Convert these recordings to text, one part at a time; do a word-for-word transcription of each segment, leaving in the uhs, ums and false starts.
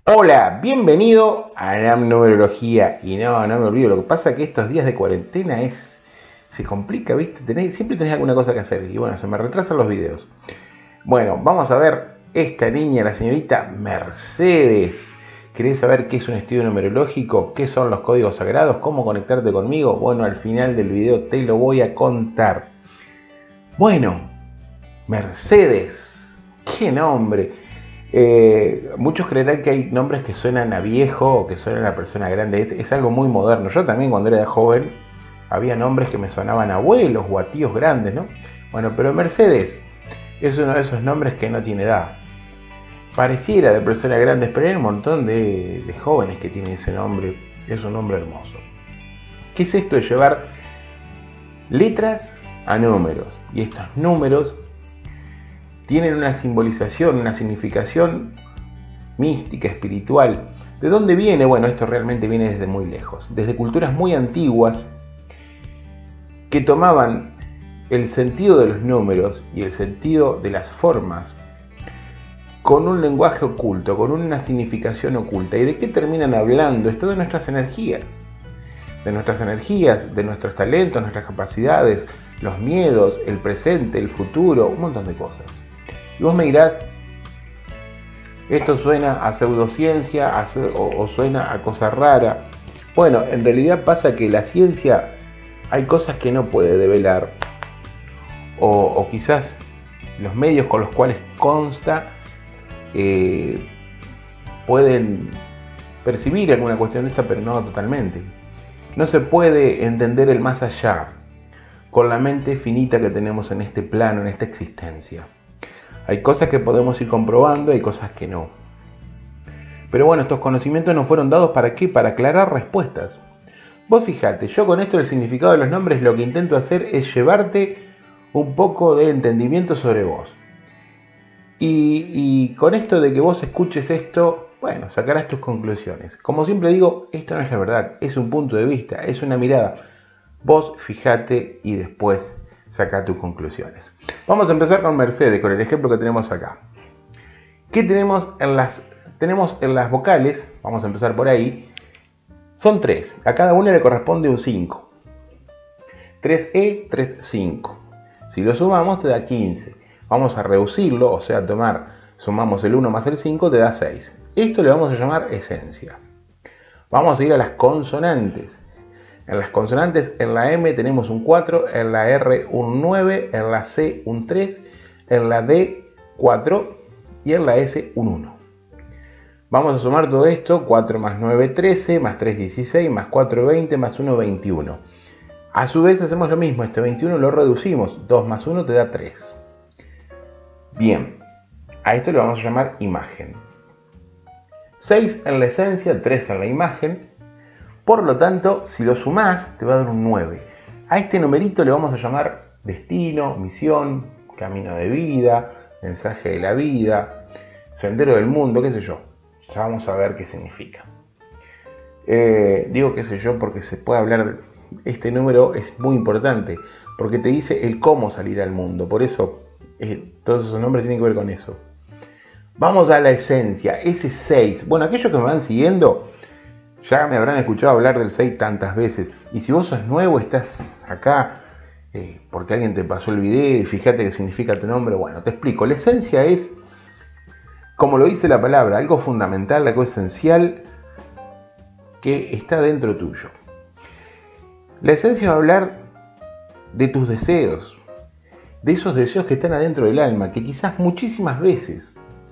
Hola, bienvenido a la numerología. Y no, no me olvido, lo que pasa es que estos días de cuarentena es se complica, ¿viste? Tenés, siempre tenés alguna cosa que hacer y bueno, se me retrasan los videos. Bueno, vamos a ver esta niña, la señorita Mercedes. ¿Querés saber qué es un estudio numerológico? ¿Qué son los códigos sagrados? ¿Cómo conectarte conmigo? Bueno, al final del video te lo voy a contar. Bueno, Mercedes, qué nombre. Eh, muchos creerán que hay nombres que suenan a viejo o que suenan a persona grande. Es, es algo muy moderno. Yo también cuando era joven había nombres que me sonaban a abuelos o a tíos grandes, ¿no? Bueno, pero Mercedes es uno de esos nombres que no tiene edad. Pareciera de personas grandes, pero hay un montón de, de jóvenes que tienen ese nombre. Es un nombre hermoso. ¿Qué es esto de llevar letras a números? Y estos números tienen una simbolización, una significación mística, espiritual. ¿De dónde viene? Bueno, esto realmente viene desde muy lejos. Desde culturas muy antiguas que tomaban el sentido de los números y el sentido de las formas con un lenguaje oculto, con una significación oculta. ¿Y de qué terminan hablando? Esto de nuestras energías. De nuestras energías, de nuestros talentos, nuestras capacidades, los miedos, el presente, el futuro, un montón de cosas. Y vos me dirás, esto suena a pseudociencia a, o, o suena a cosa rara. Bueno, en realidad pasa que la ciencia hay cosas que no puede develar. O, o quizás los medios con los cuales consta eh, pueden percibir alguna cuestión de esta, pero no totalmente. No se puede entender el más allá con la mente finita que tenemos en este plano, en esta existencia. Hay cosas que podemos ir comprobando, hay cosas que no. Pero bueno, estos conocimientos nos fueron dados ¿para qué? Para aclarar respuestas. Vos fijate, yo con esto del significado de los nombres lo que intento hacer es llevarte un poco de entendimiento sobre vos. Y, y con esto de que vos escuches esto, bueno, sacarás tus conclusiones. Como siempre digo, esto no es la verdad, es un punto de vista, es una mirada. Vos fijate y después saca tus conclusiones. Vamos a empezar con Mercedes, con el ejemplo que tenemos acá. ¿Qué tenemos en las, tenemos en las vocales? Vamos a empezar por ahí. Son tres. A cada una le corresponde un cinco. tres E, tres, cinco. Si lo sumamos te da quince. Vamos a reducirlo, o sea, tomar, sumamos el uno más el cinco, te da seis. Esto le vamos a llamar esencia. Vamos a ir a las consonantes. En las consonantes, en la M tenemos un cuatro, en la R un nueve, en la C un tres, en la D cuatro y en la S un uno. Vamos a sumar todo esto, cuatro más nueve, trece, más tres, dieciséis, más cuatro, veinte, más uno, veintiuno. A su vez hacemos lo mismo, este veintiuno lo reducimos, dos más uno te da tres. Bien, a esto le vamos a llamar imagen. seis en la esencia, tres en la imagen. Por lo tanto, si lo sumás, te va a dar un nueve. A este numerito le vamos a llamar destino, misión, camino de vida, mensaje de la vida, sendero del mundo, qué sé yo. Ya vamos a ver qué significa. Eh, digo qué sé yo porque se puede hablar de... Este número es muy importante, porque te dice el cómo salir al mundo. Por eso, eh, todos esos nombres tienen que ver con eso. Vamos a la esencia, ese seis. Bueno, aquellos que me van siguiendo... Ya me habrán escuchado hablar del seis tantas veces. Y si vos sos nuevo, estás acá eh, porque alguien te pasó el video y fíjate qué significa tu nombre. Bueno, te explico. La esencia es, como lo dice la palabra, algo fundamental, algo esencial que está dentro tuyo. La esencia va a hablar de tus deseos, de esos deseos que están adentro del alma, que quizás muchísimas veces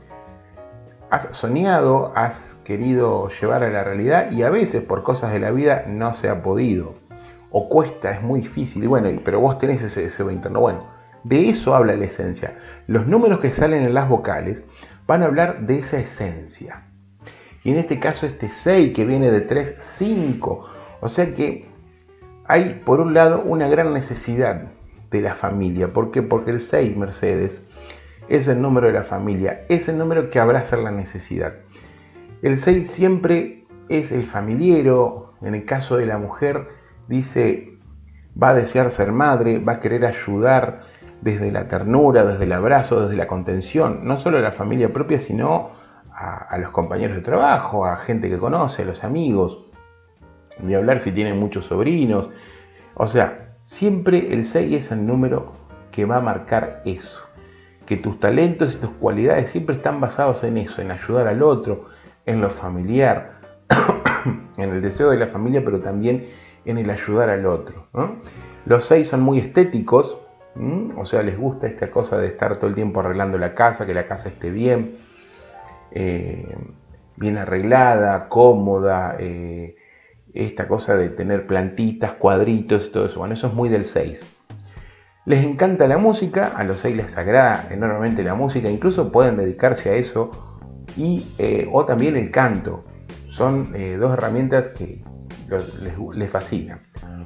has soñado, has querido llevar a la realidad y a veces por cosas de la vida no se ha podido. O cuesta, es muy difícil. Y bueno, pero vos tenés ese deseo interno. Bueno, de eso habla la esencia. Los números que salen en las vocales van a hablar de esa esencia. Y en este caso este seis que viene de tres, cinco. O sea que hay por un lado una gran necesidad de la familia. ¿Por qué? Porque el seis, Mercedes, es el número de la familia, es el número que abraza la necesidad. El seis siempre es el familiero. En el caso de la mujer, dice, va a desear ser madre, va a querer ayudar desde la ternura, desde el abrazo, desde la contención, no solo a la familia propia, sino a, a los compañeros de trabajo, a gente que conoce, a los amigos, ni hablar si tienen muchos sobrinos. O sea, siempre el seis es el número que va a marcar eso, que tus talentos y tus cualidades siempre están basados en eso, en ayudar al otro, en lo familiar, en el deseo de la familia, pero también en el ayudar al otro, ¿no? Los seis son muy estéticos, ¿sí? O sea, les gusta esta cosa de estar todo el tiempo arreglando la casa, que la casa esté bien, eh, bien arreglada, cómoda, eh, esta cosa de tener plantitas, cuadritos y todo eso. Bueno, eso es muy del seis. Les encanta la música, a los seis les agrada enormemente la música, incluso pueden dedicarse a eso, y, eh, o también el canto. Son eh, dos herramientas que los, les, les fascinan.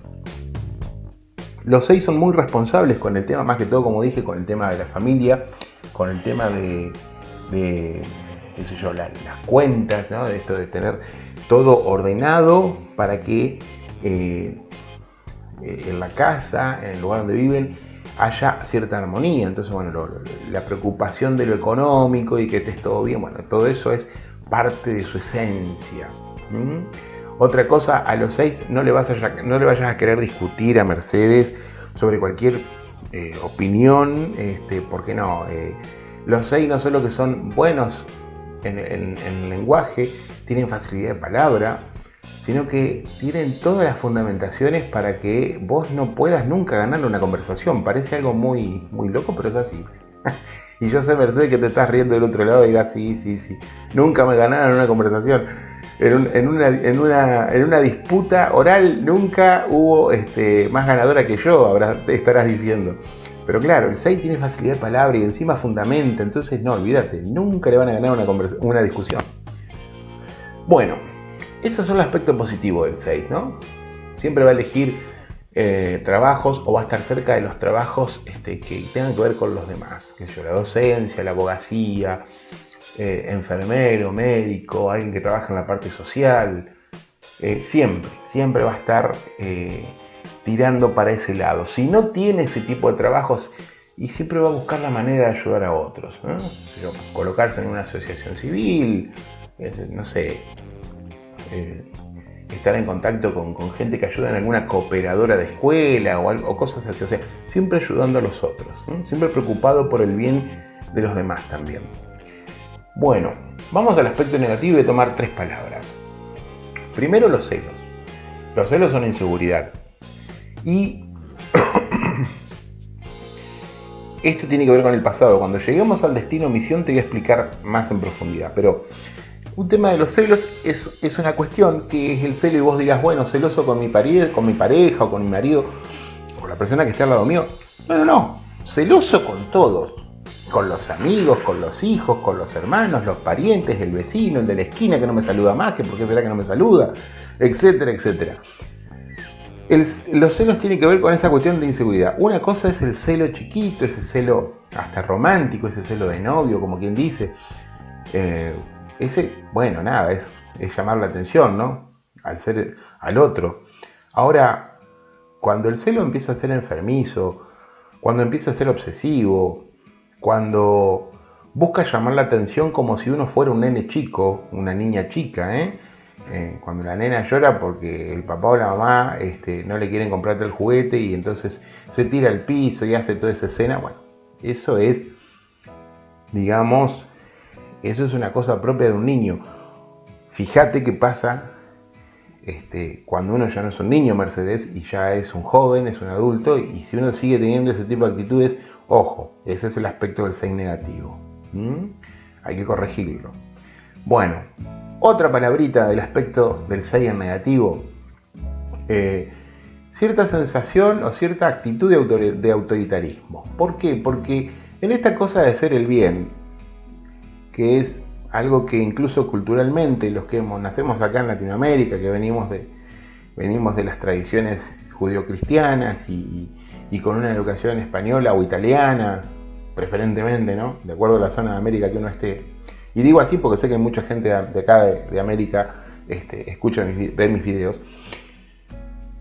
Los seis son muy responsables con el tema, más que todo, como dije, con el tema de la familia, con el tema de, de qué sé yo, la, las cuentas, ¿no? De esto de tener todo ordenado para que eh, en la casa, en el lugar donde viven, haya cierta armonía. Entonces, bueno, lo, lo, la preocupación de lo económico y que estés todo bien, bueno, todo eso es parte de su esencia. ¿Mm? Otra cosa, a los seis no le, vas a, no le vayas a querer discutir a Mercedes sobre cualquier eh, opinión, este, porque no, eh, los seis no solo que son buenos en, en, en el lenguaje, tienen facilidad de palabra, sino que tienen todas las fundamentaciones para que vos no puedas nunca ganar una conversación. Parece algo muy, muy loco, pero es así. Y yo sé, Mercedes, que te estás riendo del otro lado y dirás, sí, sí, sí. Nunca me ganaron una conversación. En, un, en, una, en, una, en una disputa oral nunca hubo este, más ganadora que yo, habrás, te estarás diciendo. Pero claro, el seis tiene facilidad de palabra y encima fundamenta. Entonces, no, olvídate, nunca le van a ganar una, una discusión. Bueno, esos son los aspectos positivos del seis, ¿no? Siempre va a elegir Eh, trabajos o va a estar cerca de los trabajos este, que tengan que ver con los demás, que yo, la docencia, la abogacía, eh, enfermero, médico, alguien que trabaja en la parte social, eh, siempre, siempre va a estar eh, tirando para ese lado. Si no tiene ese tipo de trabajos, y siempre va a buscar la manera de ayudar a otros, ¿no? Pero colocarse en una asociación civil, eh, no sé, eh, estar en contacto con, con gente que ayuda en alguna cooperadora de escuela o, algo, o cosas así. O sea, siempre ayudando a los otros, ¿no? Siempre preocupado por el bien de los demás también. Bueno, vamos al aspecto negativo de tomar tres palabras. Primero, los celos. Los celos son inseguridad. Y esto tiene que ver con el pasado. Cuando lleguemos al destino misión te voy a explicar más en profundidad. Pero un tema de los celos es, es una cuestión que es el celo y vos dirás, bueno, celoso con mi, pari- con mi pareja o con mi marido o la persona que está al lado mío. No, no, no. Celoso con todos. Con los amigos, con los hijos, con los hermanos, los parientes, el vecino, el de la esquina que no me saluda más, que por qué será que no me saluda, etcétera, etcétera. El, los celos tienen que ver con esa cuestión de inseguridad. Una cosa es el celo chiquito, ese celo hasta romántico, ese celo de novio, como quien dice. Eh, ese, bueno, nada, es, es llamar la atención, ¿no? Al ser al otro. Ahora, cuando el celo empieza a ser enfermizo, cuando empieza a ser obsesivo, cuando busca llamar la atención como si uno fuera un nene chico, una niña chica, ¿eh? Eh, cuando la nena llora porque el papá o la mamá este, no le quieren comprarte el juguete y entonces se tira al piso y hace toda esa escena, bueno, eso es, digamos, eso es una cosa propia de un niño. Fíjate qué pasa este, cuando uno ya no es un niño, Mercedes, y ya es un joven, es un adulto, y si uno sigue teniendo ese tipo de actitudes, ojo, ese es el aspecto del seis negativo. ¿Mm? Hay que corregirlo. Bueno, otra palabrita del aspecto del seis en negativo, eh, cierta sensación o cierta actitud de, autor- de autoritarismo. ¿Por qué? Porque en esta cosa de hacer el bien, que es algo que incluso culturalmente los que hemos, nacemos acá en Latinoamérica, que venimos de, venimos de las tradiciones judio-cristianas y, y con una educación española o italiana, preferentemente, ¿no? De acuerdo a la zona de América que uno esté. Y digo así porque sé que mucha gente de acá de, de América este, escucha mis, ve mis videos.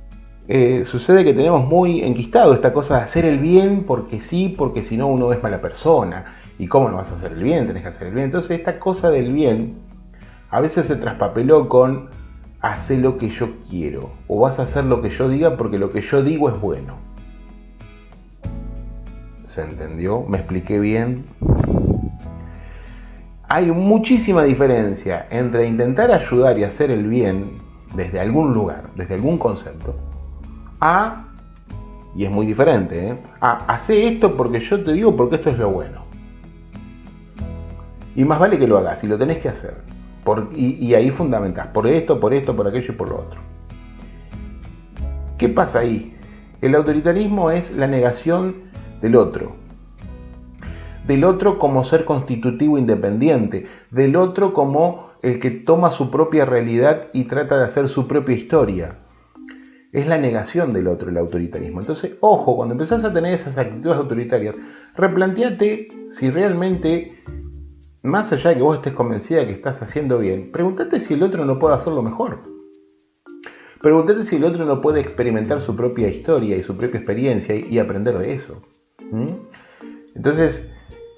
eh, sucede que tenemos muy enquistado esta cosa de hacer el bien porque sí, porque si no uno es mala persona. ¿Y cómo no vas a hacer el bien? Tenés que hacer el bien. Entonces esta cosa del bien a veces se traspapeló con hacer lo que yo quiero. O vas a hacer lo que yo diga porque lo que yo digo es bueno. ¿Se entendió? ¿Me expliqué bien? Hay muchísima diferencia entre intentar ayudar y hacer el bien desde algún lugar, desde algún concepto, a, y es muy diferente, ¿eh? a hacer esto porque yo te digo porque esto es lo bueno. Y más vale que lo hagas, y lo tenés que hacer. Por, y, y ahí fundamentás, por esto, por esto, por aquello y por lo otro. ¿Qué pasa ahí? El autoritarismo es la negación del otro. Del otro como ser constitutivo independiente. Del otro como el que toma su propia realidad y trata de hacer su propia historia. Es la negación del otro el autoritarismo. Entonces, ojo, cuando empezás a tener esas actitudes autoritarias, replanteate si realmente, más allá de que vos estés convencida de que estás haciendo bien, pregúntate si el otro no puede hacerlo mejor. Pregúntate si el otro no puede experimentar su propia historia y su propia experiencia y, y aprender de eso. ¿Mm? Entonces,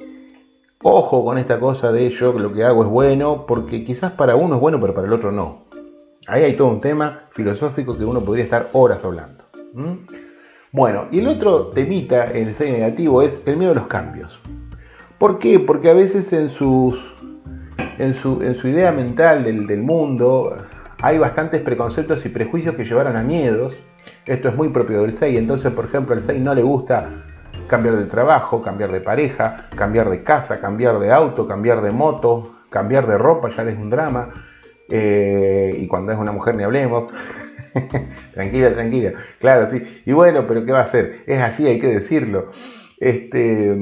ojo con esta cosa de yo lo que hago es bueno, porque quizás para uno es bueno, pero para el otro no. Ahí hay todo un tema filosófico que uno podría estar horas hablando. ¿Mm? Bueno, y el otro temita en el seis negativo es el miedo a los cambios. ¿Por qué? Porque a veces en, sus, en, su, en su idea mental del, del mundo hay bastantes preconceptos y prejuicios que llevaron a miedos. Esto es muy propio del seis. Entonces, por ejemplo, al seis no le gusta cambiar de trabajo, cambiar de pareja, cambiar de casa, cambiar de auto, cambiar de moto, cambiar de ropa, ya es un drama. Eh, y cuando es una mujer ni hablemos. Tranquila, tranquila. Claro, sí. Y bueno, pero ¿qué va a hacer? Es así, hay que decirlo. Este...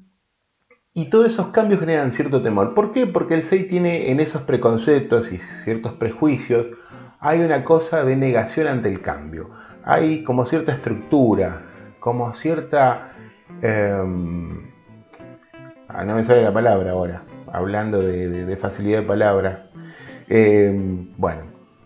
Y todos esos cambios generan cierto temor. ¿Por qué? Porque el seis tiene en esos preconceptos y ciertos prejuicios, hay una cosa de negación ante el cambio. Hay como cierta estructura, como cierta... Eh, ah, no me sale la palabra ahora, hablando de, de, de facilidad de palabra. Eh, bueno,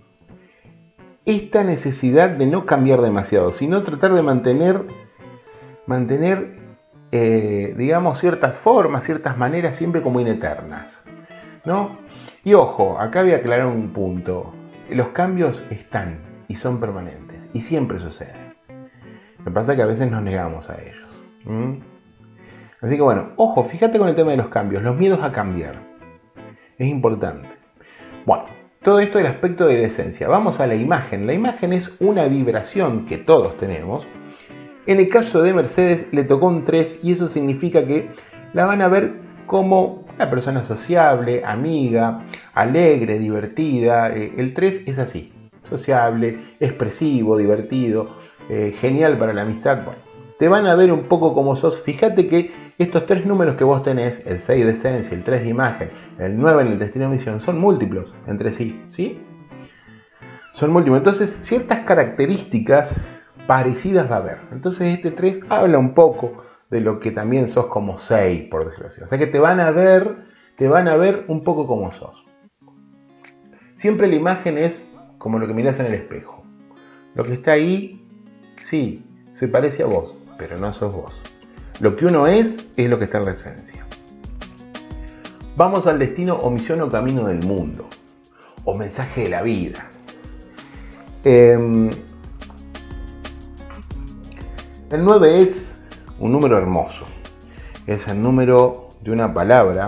esta necesidad de no cambiar demasiado, sino tratar de mantener, mantener Eh, digamos, ciertas formas, ciertas maneras, siempre como ineternas, ¿no? Y ojo, acá voy a aclarar un punto. Los cambios están y son permanentes y siempre suceden. Lo que pasa es que a veces nos negamos a ellos. ¿Mm? Así que bueno, ojo, fíjate con el tema de los cambios, los miedos a cambiar. Es importante. Bueno, todo esto del aspecto de la esencia. Vamos a la imagen. La imagen es una vibración que todos tenemos. En el caso de Mercedes le tocó un tres y eso significa que la van a ver como una persona sociable, amiga, alegre, divertida. El tres es así, sociable, expresivo, divertido, eh, genial para la amistad. Bueno, te van a ver un poco como sos. Fíjate que estos tres números que vos tenés, el seis de esencia, el tres de imagen, el nueve en el destino de misión, son múltiplos entre sí, ¿sí? Son múltiplos. Entonces, ciertas características parecidas va a haber. Entonces este tres habla un poco de lo que también sos como seis, por decirlo así. O sea que te van a ver, te van a ver un poco como sos. Siempre la imagen es como lo que mirás en el espejo. Lo que está ahí, sí, se parece a vos, pero no sos vos. Lo que uno es, es lo que está en la esencia. Vamos al destino o misión o camino del mundo. O mensaje de la vida. Eh, El nueve es un número hermoso. Es el número de una palabra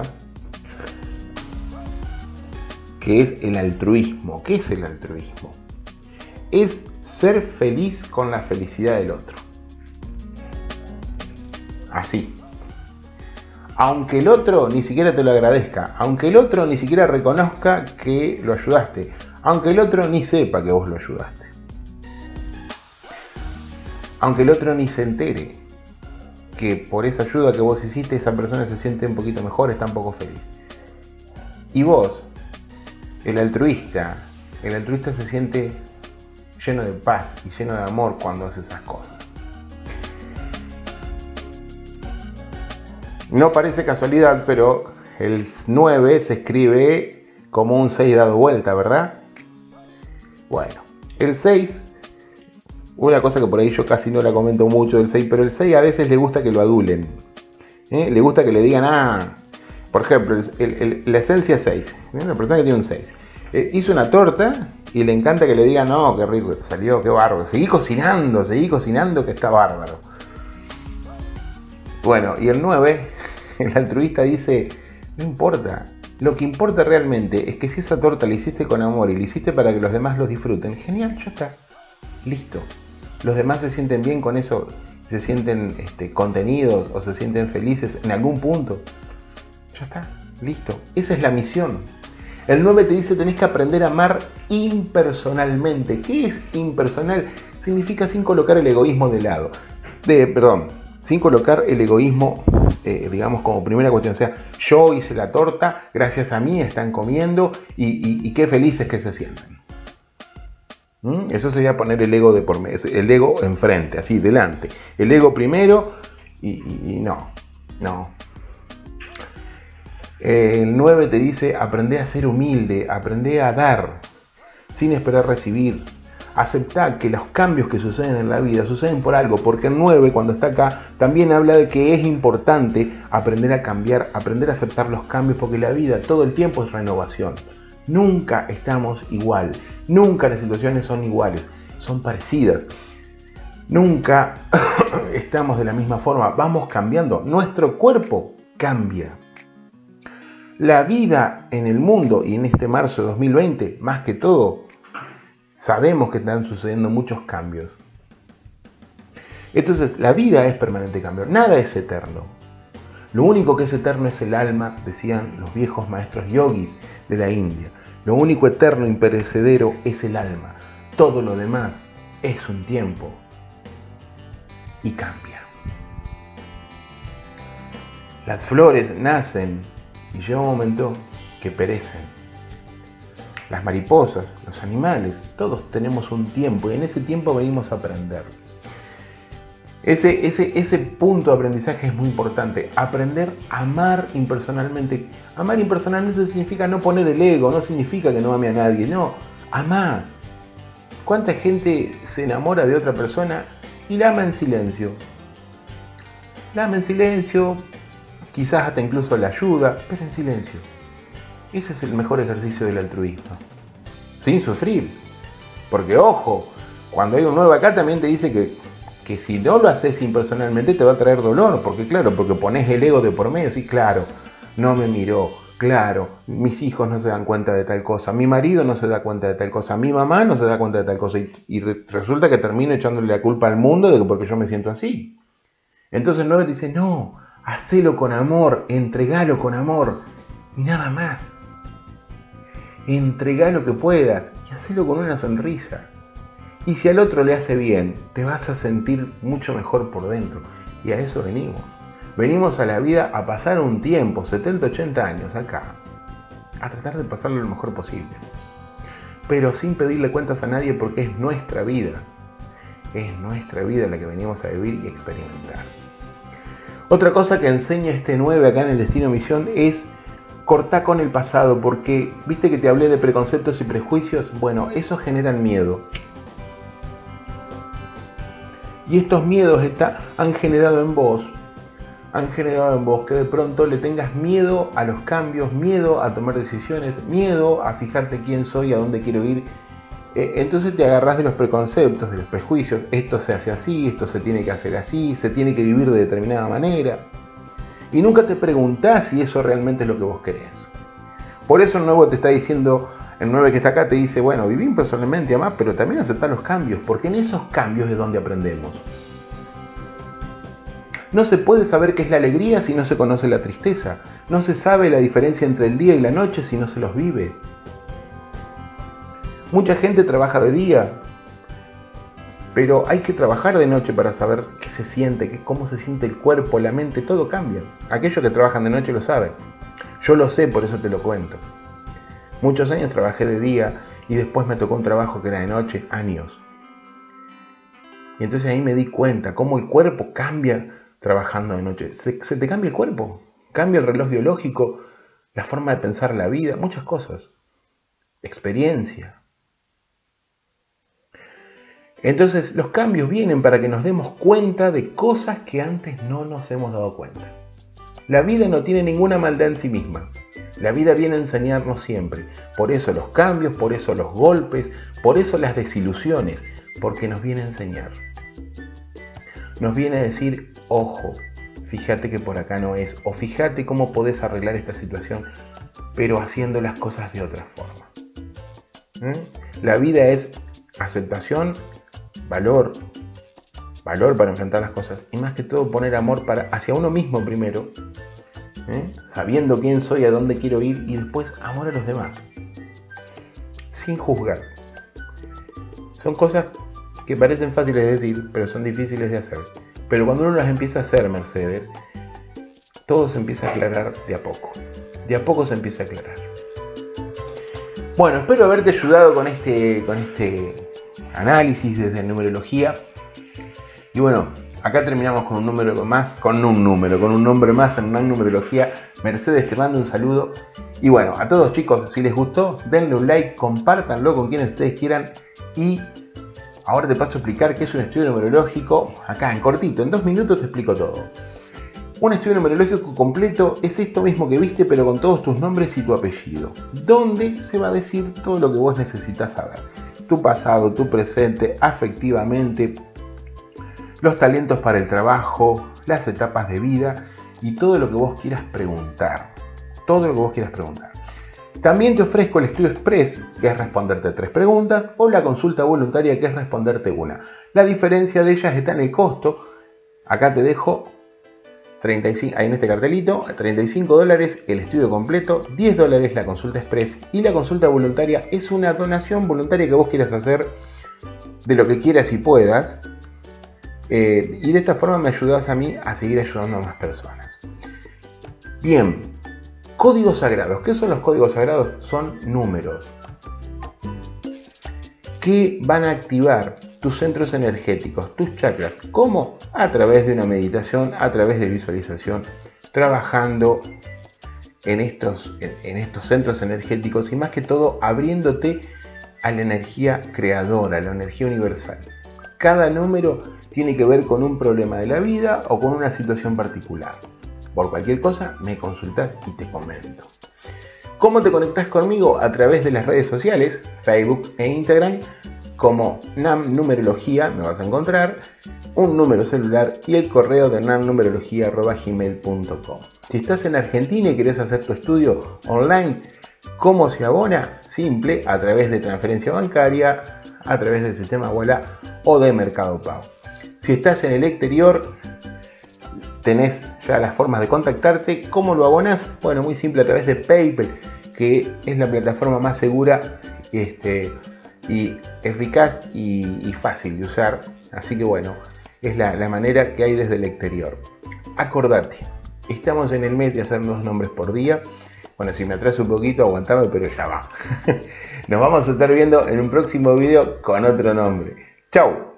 que es el altruismo. ¿Qué es el altruismo? Es ser feliz con la felicidad del otro. Así. Aunque el otro ni siquiera te lo agradezca, aunque el otro ni siquiera reconozca que lo ayudaste, aunque el otro ni sepa que vos lo ayudaste. Aunque el otro ni se entere que por esa ayuda que vos hiciste, esa persona se siente un poquito mejor, está un poco feliz. Y vos, el altruista, el altruista se siente lleno de paz y lleno de amor cuando hace esas cosas. No parece casualidad, pero el nueve se escribe como un seis dado vuelta, ¿verdad? Bueno, el seis Una cosa que por ahí yo casi no la comento mucho del seis, pero el seis a veces le gusta que lo adulen. ¿Eh? Le gusta que le digan, ah, por ejemplo, el, el, la esencia seis, ¿eh? Una persona que tiene un seis, eh, hizo una torta y le encanta que le digan, no, qué rico que te salió, qué bárbaro, seguí cocinando, seguí cocinando que está bárbaro. Bueno, y el nueve, el altruista dice, no importa, lo que importa realmente es que si esa torta la hiciste con amor y la hiciste para que los demás los disfruten, genial, ya está, listo. Los demás se sienten bien con eso, se sienten este, contenidos o se sienten felices en algún punto. Ya está, listo. Esa es la misión. El nueve te dice tenés que aprender a amar impersonalmente. ¿Qué es impersonal? Significa sin colocar el egoísmo de lado. De, perdón, sin colocar el egoísmo, eh, digamos, como primera cuestión. O sea, yo hice la torta, gracias a mí están comiendo y, y, y qué felices que se sienten. ¿Mm? Eso sería poner el ego de por medio, el ego enfrente, así, delante. El ego primero y, y, y no, no. El nueve te dice, aprende a ser humilde, aprende a dar, sin esperar recibir. Aceptar que los cambios que suceden en la vida suceden por algo, porque el nueve, cuando está acá, también habla de que es importante aprender a cambiar, aprender a aceptar los cambios, porque la vida todo el tiempo es renovación. Nunca estamos igual, nunca las situaciones son iguales, son parecidas. Nunca estamos de la misma forma, vamos cambiando, nuestro cuerpo cambia. La vida en el mundo y en este marzo de dos mil veinte, más que todo, sabemos que están sucediendo muchos cambios. Entonces, la vida es permanente cambio, nada es eterno. Lo único que es eterno es el alma, decían los viejos maestros yogis de la India. Lo único eterno e imperecedero es el alma. Todo lo demás es un tiempo y cambia. Las flores nacen y llega un momento que perecen. Las mariposas, los animales, todos tenemos un tiempo y en ese tiempo venimos a aprender. Ese, ese, ese punto de aprendizaje es muy importante. Aprender a amar impersonalmente. Amar impersonalmente significa no poner el ego, no significa que no ame a nadie, no, amar. ¿Cuánta gente se enamora de otra persona y la ama en silencio? La ama en silencio, quizás hasta incluso la ayuda, pero en silencio. Ese es el mejor ejercicio del altruismo. Sin sufrir. Porque ojo, cuando hay un nuevo acá también te dice que, que si no lo haces impersonalmente te va a traer dolor. Porque claro, porque pones el ego de por medio. Sí, claro, no me miró. Claro, mis hijos no se dan cuenta de tal cosa. Mi marido no se da cuenta de tal cosa. Mi mamá no se da cuenta de tal cosa. Y, y re, resulta que termino echándole la culpa al mundo de que porque yo me siento así. Entonces el nueve te dice, no, hacelo con amor, entregalo con amor. Y nada más. Entregá lo que puedas y hacelo con una sonrisa. Y si al otro le hace bien, te vas a sentir mucho mejor por dentro. Y a eso venimos. Venimos a la vida a pasar un tiempo, setenta, ochenta años acá, a tratar de pasarlo lo mejor posible. Pero sin pedirle cuentas a nadie porque es nuestra vida. Es nuestra vida la que venimos a vivir y experimentar. Otra cosa que enseña este nueve acá en el Destino Misión es cortá con el pasado, porque viste que te hablé de preconceptos y prejuicios. Bueno, esos generan miedo. Y estos miedos está, han generado en vos, han generado en vos que de pronto le tengas miedo a los cambios, miedo a tomar decisiones, miedo a fijarte quién soy, a dónde quiero ir. Eh, entonces te agarrás de los preconceptos, de los prejuicios. Esto se hace así, esto se tiene que hacer así, se tiene que vivir de determinada manera. Y nunca te preguntás si eso realmente es lo que vos querés. Por eso el nuevo te está diciendo, el nueve que está acá te dice, bueno, viví impersonalmente, amá, pero también aceptá los cambios, porque en esos cambios es donde aprendemos. No se puede saber qué es la alegría si no se conoce la tristeza. No se sabe la diferencia entre el día y la noche si no se los vive. Mucha gente trabaja de día, pero hay que trabajar de noche para saber qué se siente, qué, cómo se siente el cuerpo, la mente, todo cambia. Aquellos que trabajan de noche lo saben. Yo lo sé, por eso te lo cuento. Muchos años trabajé de día y después me tocó un trabajo que era de noche, años. Y entonces ahí me di cuenta cómo el cuerpo cambia trabajando de noche. Se, se te cambia el cuerpo, cambia el reloj biológico, la forma de pensar la vida, muchas cosas. Experiencia. Entonces los cambios vienen para que nos demos cuenta de cosas que antes no nos hemos dado cuenta. La vida no tiene ninguna maldad en sí misma. La vida viene a enseñarnos siempre. Por eso los cambios, por eso los golpes, por eso las desilusiones, porque nos viene a enseñar. Nos viene a decir, ojo, fíjate que por acá no es, o fíjate cómo podés arreglar esta situación, pero haciendo las cosas de otra forma. ¿Mm? La vida es aceptación, valor, valor para enfrentar las cosas y más que todo poner amor para, hacia uno mismo primero, ¿eh? Sabiendo quién soy, a dónde quiero ir y después amor a los demás, sin juzgar. Son cosas que parecen fáciles de decir, pero son difíciles de hacer. Pero cuando uno las empieza a hacer, Mercedes, todo se empieza a aclarar de a poco. De a poco se empieza a aclarar. Bueno, espero haberte ayudado con este, con este análisis desde numerología. Y bueno, acá terminamos con un número más, con un número, con un nombre más en una numerología. Mercedes, te mando un saludo. Y bueno, a todos chicos, si les gustó, denle un like, compártanlo con quienes ustedes quieran. Y ahora te paso a explicar qué es un estudio numerológico. Acá, en cortito, en dos minutos te explico todo. Un estudio numerológico completo es esto mismo que viste, pero con todos tus nombres y tu apellido, donde se va a decir todo lo que vos necesitas saber. Tu pasado, tu presente, afectivamente, los talentos para el trabajo, las etapas de vida y todo lo que vos quieras preguntar. Todo lo que vos quieras preguntar. También te ofrezco el estudio express, que es responderte tres preguntas, o la consulta voluntaria, que es responderte una. La diferencia de ellas está en el costo. Acá te dejo treinta y cinco, ahí en este cartelito, treinta y cinco dólares el estudio completo, diez dólares la consulta express y la consulta voluntaria es una donación voluntaria que vos quieras hacer de lo que quieras y puedas. Eh, y de esta forma me ayudas a mí a seguir ayudando a más personas. Bien, códigos sagrados. ¿Qué son los códigos sagrados? Son números que van a activar tus centros energéticos, tus chakras. ¿Cómo? A través de una meditación, a través de visualización, trabajando en estos, en, en estos centros energéticos y más que todo abriéndote a la energía creadora, a la energía universal. Cada número tiene que ver con un problema de la vida o con una situación particular. Por cualquier cosa me consultas y te comento. ¿Cómo te conectás conmigo? A través de las redes sociales, Facebook e Instagram, como Nam Numerología, me vas a encontrar, un número celular y el correo de namnumerología arroba gmail punto com. Si estás en Argentina y querés hacer tu estudio online, ¿cómo se abona? Simple, a través de transferencia bancaria, a través del sistema Walla o de Mercado Pago. Si estás en el exterior, tenés ya las formas de contactarte. ¿Cómo lo abonás? Bueno, muy simple, a través de PayPal, que es la plataforma más segura este, y eficaz y, y fácil de usar. Así que bueno, es la, la manera que hay desde el exterior. Acordate, estamos en el mes de hacer dos nombres por día. Bueno, si me atraso un poquito, aguantame, pero ya va. Nos vamos a estar viendo en un próximo video con otro nombre. ¡Chau!